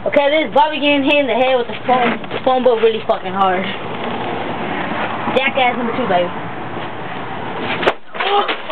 Okay, this is Bobby getting hit in the head with the phone book really fucking hard. Jackass number 2, baby.